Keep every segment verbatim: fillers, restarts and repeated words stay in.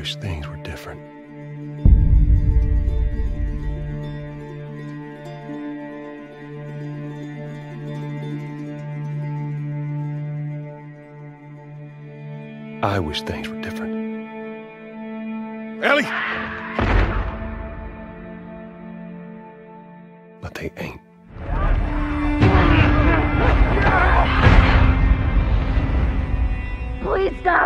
wish things were different. I wish things were different. Ellie! But they ain't. Please stop!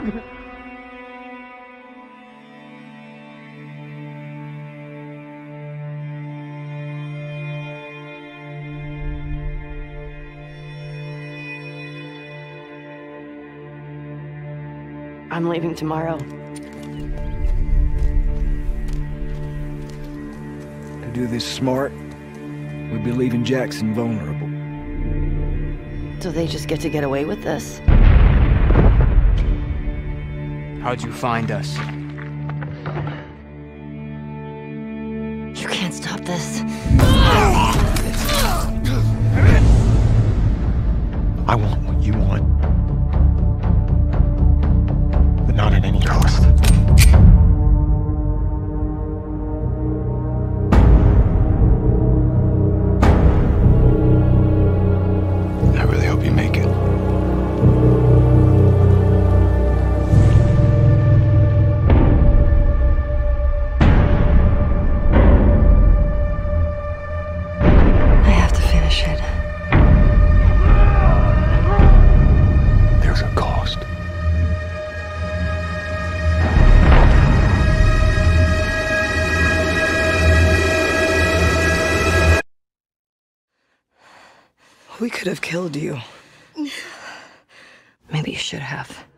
I'm leaving tomorrow. To do this smart, we'd be leaving Jackson vulnerable. So they just get to get away with this? How'd you find us? You can't stop this. I want what you want. But not at any cost. I really hope you make it. I have to finish it. There's a cost. We could have killed you. Maybe you should have.